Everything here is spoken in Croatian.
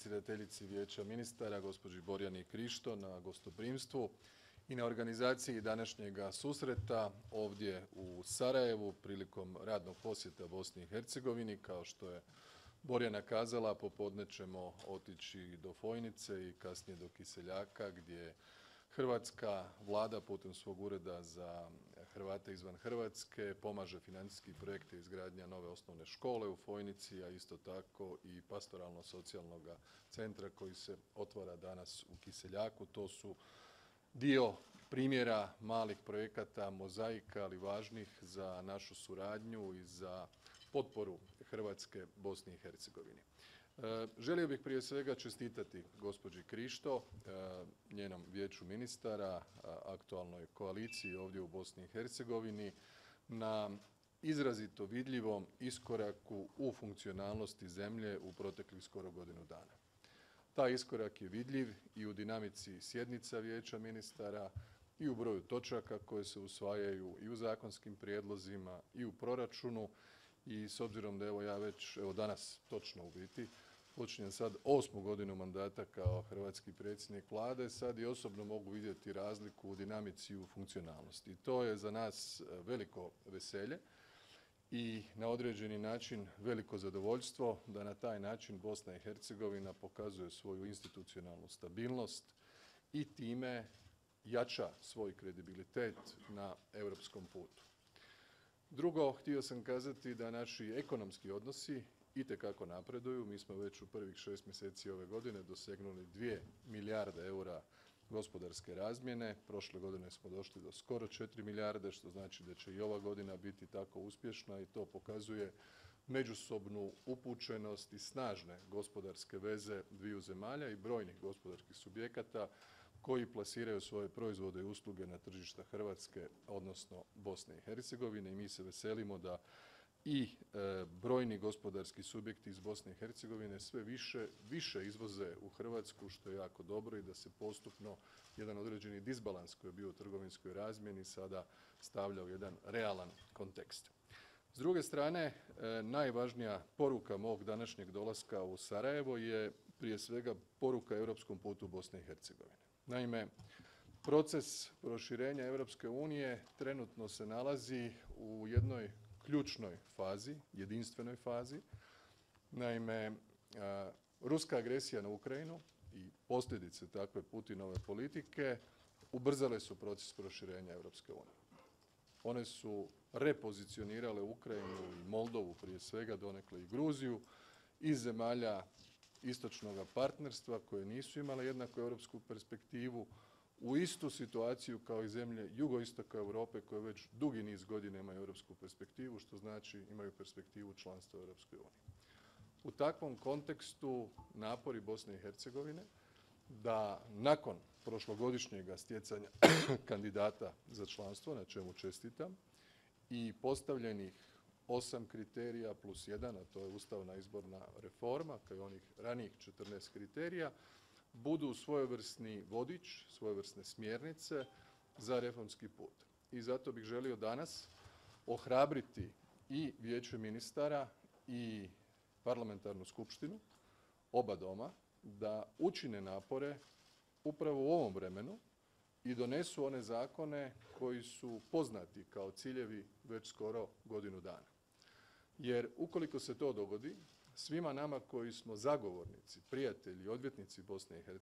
predsjedateljici Vijeća ministara, gospođi Borjani i Krišto na gostoprimstvu i na organizaciji današnjega susreta ovdje u Sarajevu prilikom radnog posjeta Bosni i Hercegovini. Kao što je Borjana kazala, popodne ćemo otići do Fojnice i kasnije do Kiseljaka gdje hrvatska Vlada putem svog ureda za Hrvate izvan Hrvatske pomaže financijski projekte izgradnja nove osnovne škole u Fojnici, a isto tako i pastoralno-socijalnog centra koji se otvara danas u Kiseljaku. To su dio primjera malih projekata, mozaika, ali važnih za našu suradnju i za potporu Hrvatske Bosni i Hercegovini. Želio bih prije svega čestitati gospođi Krišto, njenom vijeću ministara, aktualnoj koaliciji ovdje u Bosni i Hercegovini na izrazito vidljivom iskoraku u funkcionalnosti zemlje u proteklih skoro godinu dana. Taj iskorak je vidljiv i u dinamici sjednica Vijeća ministara i u broju točaka koje se usvajaju i u zakonskim prijedlozima i u proračunu. I s obzirom da ja već danas točno u biti počinjem sad 8. godinu mandata kao hrvatski predsjednik Vlade, sad i osobno mogu vidjeti razliku u dinamici i u funkcionalnosti. I to je za nas veliko veselje i na određeni način veliko zadovoljstvo da na taj način Bosna i Hercegovina pokazuje svoju institucionalnu stabilnost i time jača svoj kredibilitet na europskom putu. Drugo, htio sam kazati da naši ekonomski odnosi itekako napreduju. Mi smo već u prvih 6 mjeseci ove godine dosegnuli 2 milijarde eura gospodarske razmjene. Prošle godine smo došli do skoro 4 milijarde, što znači da će i ova godina biti tako uspješna i to pokazuje međusobnu upućenost i snažne gospodarske veze dviju zemalja i brojnih gospodarskih subjekata koji plasiraju svoje proizvode i usluge na tržišta Hrvatske, odnosno Bosne i Hercegovine. I mi se veselimo da i brojni gospodarski subjekti iz Bosne i Hercegovine sve više izvoze u Hrvatsku, što je jako dobro, i da se postupno jedan određeni disbalans koji je bio u trgovinskoj razmjeni sada stavlja u jedan realan kontekst. S druge strane, najvažnija poruka mog današnjeg dolaska u Sarajevo je prije svega poruka europskom putu Bosne i Hercegovine. Naime, proces proširenja Europske unije trenutno se nalazi u jednoj ključnoj fazi, jedinstvenoj fazi. Naime, ruska agresija na Ukrajinu i posljedice takve Putinove politike ubrzale su proces proširenja Europske unije. One su repozicionirale Ukrajinu i Moldovu, prije svega donekle i Gruziju, iz zemalja istočnog partnerstva koje nisu imale jednaku europsku perspektivu u istu situaciju kao i zemlje jugoistoka Europe koje već dugi niz godina imaju europsku perspektivu, što znači imaju perspektivu članstva u Europskoj uniji. U takvom kontekstu napori Bosne i Hercegovine da nakon prošlogodišnjega stjecanja kandidata za članstvo, na čemu čestitam, i postavljenih 8 kriterija plus 1, a to je ustavna izborna reforma, kao i onih ranijih 14 kriterija, budu svojevrsni vodič, svojevrsne smjernice za reformski put. I zato bih želio danas ohrabriti i Vijeće ministara i parlamentarnu skupštinu, oba doma, da učine napore upravo u ovom vremenu i donesu one zakone koji su poznati kao ciljevi već skoro godinu dana. Jer ukoliko se to dogodi, svima nama koji smo zagovornici, prijatelji, odvjetnici Bosne i Hercegovine,